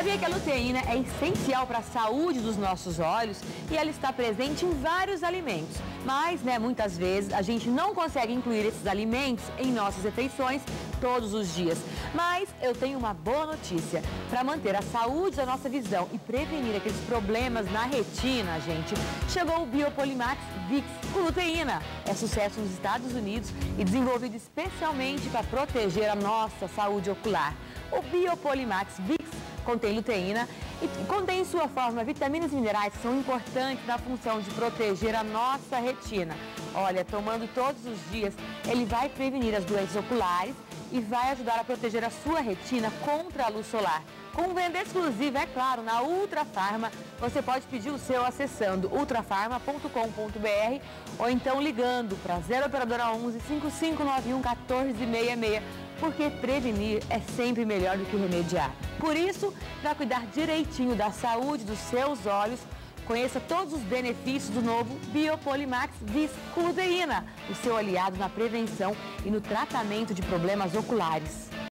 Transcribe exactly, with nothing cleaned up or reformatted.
Sabia que a luteína é essencial para a saúde dos nossos olhos e ela está presente em vários alimentos. Mas, né, muitas vezes a gente não consegue incluir esses alimentos em nossas refeições todos os dias. Mas eu tenho uma boa notícia. Para manter a saúde da nossa visão e prevenir aqueles problemas na retina, gente, chegou o Biopolimax Vix com luteína. É sucesso nos Estados Unidos e desenvolvido especialmente para proteger a nossa saúde ocular. O Biopolimax Vix contém luteína e contém em sua fórmula vitaminas e minerais que são importantes na função de proteger a nossa retina. Olha, tomando todos os dias, ele vai prevenir as doenças oculares e vai ajudar a proteger a sua retina contra a luz solar. Com venda exclusiva, é claro, na Ultrafarma, você pode pedir o seu acessando ultrafarma ponto com ponto br ou então ligando para zero operadora onze, cinco cinco nove um, um quatro seis seis, porque prevenir é sempre melhor do que remediar. Por isso, para cuidar direitinho da saúde dos seus olhos, conheça todos os benefícios do novo Biopolimax Vix com luteína, o seu aliado na prevenção e no tratamento de problemas oculares.